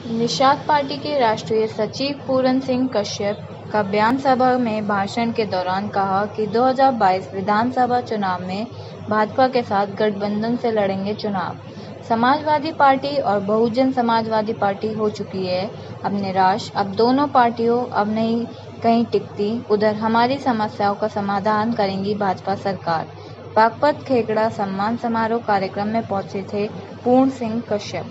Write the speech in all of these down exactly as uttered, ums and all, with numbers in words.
Nishad party के राष्ट्रीय सचिव पूरन सिंह कश्यप का बयान सभा में भाषण के दौरान कहा कि दो हज़ार बाईस विधानसभा चुनाव में भाजपा के साथ गठबंधन से लड़ेंगे चुनाव। समाजवादी पार्टी और बहुजन समाजवादी पार्टी हो चुकी है अब निराश, अब दोनों पार्टियों अब नहीं कहीं टिकती। उधर हमारी समस्याओं का समाधान करेंगी भाजपा सरकार। बागपत खेकड़ा सम्मान समारोह कार्यक्रम में पहुंचे थे पूर्ण सिंह कश्यप।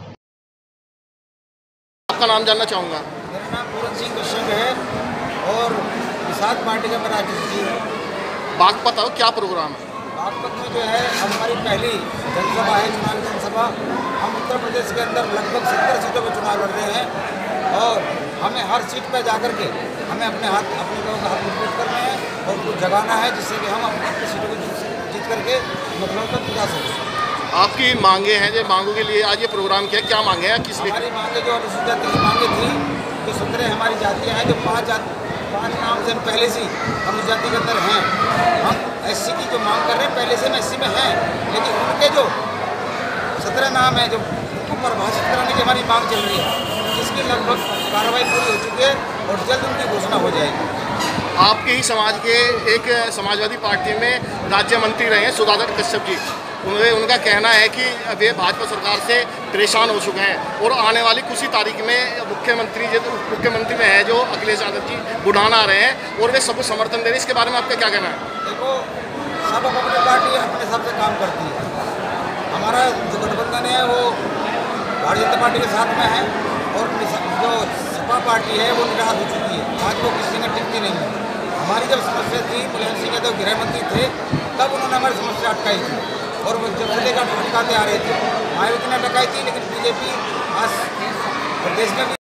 आपका नाम जानना चाहूँगा। मेरा नाम पूरन सिंह कश्यप है और निषाद पार्टी का मेरा सचिव है। बागपत आओ, क्या प्रोग्राम है? बागपत में जो है अब हमारी पहली जनसभा है, चुनावी जनसभा। हम उत्तर प्रदेश के अंदर लगभग सत्तर सीटों पर चुनाव लड़ रहे हैं और हमें हर सीट पर जाकर के हमें अपने हाथ अपने लोगों का हाथ मजबूत करना है और उनको जगाना है, जिससे कि हम अपनी सीटों को जीत करके मतलब तक पहुँचा सकें। आपकी मांगे हैं, जो मांगों के लिए आज ये प्रोग्राम किया, क्या मांगे हैं? किस हमारी मांगे जो अनुसूचित जाति की मांगे थी, जो सत्रह हमारी जातियाँ हैं, जो पाँच जाति पाँच नाम से हम पहले से अनुसूचित जाति के अंदर हैं। हम एससी की जो मांग कर रहे हैं पहले से हम एससी में हैं, लेकिन उनके जो सत्रह नाम है जो उनको परिभाषित कराने की हमारी मांग चल रही है, जिसकी लगभग कार्रवाई पूरी हो चुकी है और जल्द उनकी घोषणा हो जाएगी। आपके ही समाज के एक समाजवादी पार्टी में राज्य मंत्री रहे हैं सुधाकर कश्यप जी, उन्हें उनका कहना है कि वे भाजपा सरकार से परेशान हो चुके हैं और आने वाली कुछ ही तारीख में मुख्यमंत्री जो मुख्यमंत्री में है जो अखिलेश यादव जी बुढ़ाना आ रहे हैं और वे सबको समर्थन दे रहे हैं। इसके बारे में आपका क्या कहना है? देखो, सब अपनी पार्टी अपने हिसाब से काम करती है। हमारा जो गठबंधन है वो भारतीय जनता पार्टी के साथ में है और जो सपा पार्टी है वो निराश हो चुकी है, आज वो किसी ने टिकती नहीं है। हमारी जब समस्या थी, मुलायम सिंह यादव गृह मंत्री थे, तब उन्होंने हमारी समस्या अटकाई थी और वो जब से लेकर अटकाते आ रहे थे। मायावती ने अटकाई थी, लेकिन बीजेपी आज प्रदेश में